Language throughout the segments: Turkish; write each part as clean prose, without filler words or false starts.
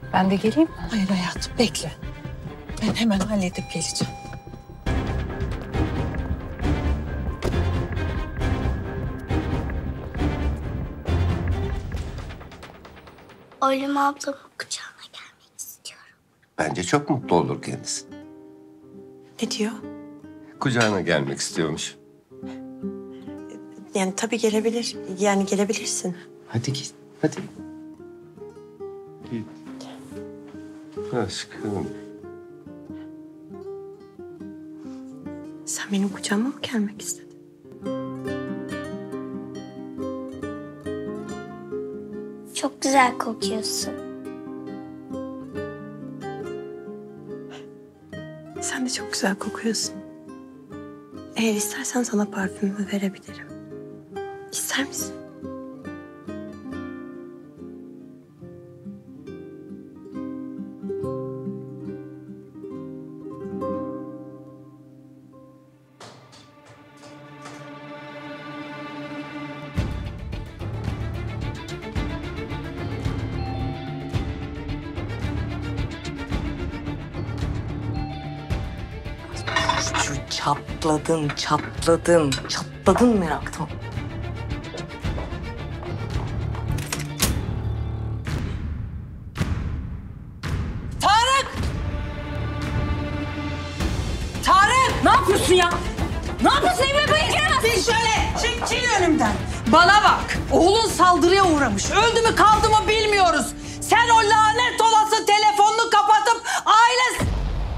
Ben de geleyim mi? Hayır hayatım, bekle. Ben hemen halledip geleceğim. Oylum ablamın kucağına gelmek istiyorum. Bence çok mutlu olur kendisi. Ne diyor? Kucağına gelmek istiyormuş. Yani tabii gelebilir. Yani gelebilirsin. Hadi git, hadi. Git. Aşkım. Sen benim kucağıma mı gelmek istedin? Çok güzel kokuyorsun. Sen de çok güzel kokuyorsun. Eğer istersen sana parfümümü verebilirim. İster misin? Çatladın meraktan. Tarık! Ne yapıyorsun ya? Ne yapıyorsun? Evime böyle giremezsin. Çekil önümden. Bana bak. Oğlun saldırıya uğramış. Öldü mü kaldı mı bilmiyoruz. Sen o lanet olası telefonunu kapatıp aile...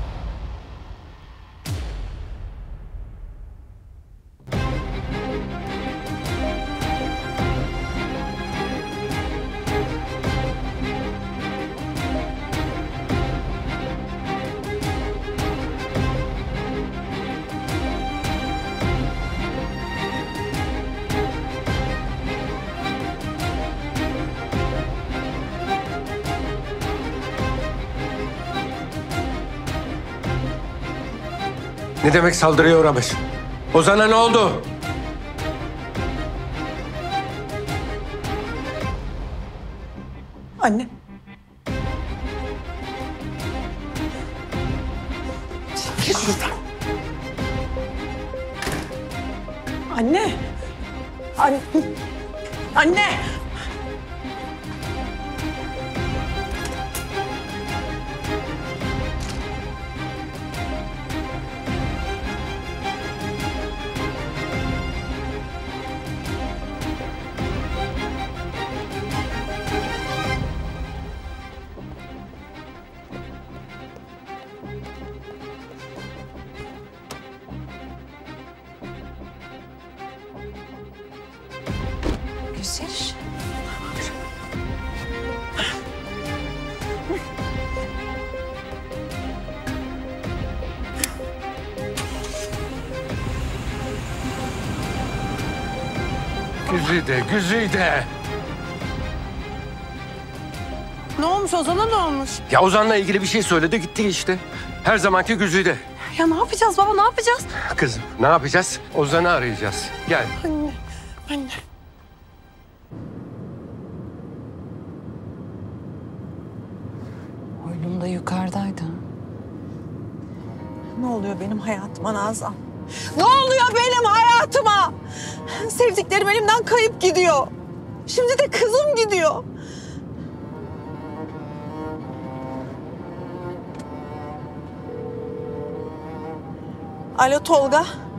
Ne demek saldırıya uğramış? Ozan'a ne oldu? Anne. Çekil şuradan. Anne. Anne. Anne. Güzel. Güzide, Güzide. Ne olmuş Ozan'a, ne olmuş? Ya Ozan'la ilgili bir şey söyledi gitti işte. Her zamanki Güzide. Ya ne yapacağız baba, ne yapacağız? Kızım ne yapacağız? Ozan'ı arayacağız. Gel. Anne. Anne. Oylum da yukarıdaydı. Ne oluyor benim hayatıma Nazan? Ne oluyor benim hayatıma? Sevdiklerim elimden kayıp gidiyor. Şimdi de kızım gidiyor. Alo Tolga.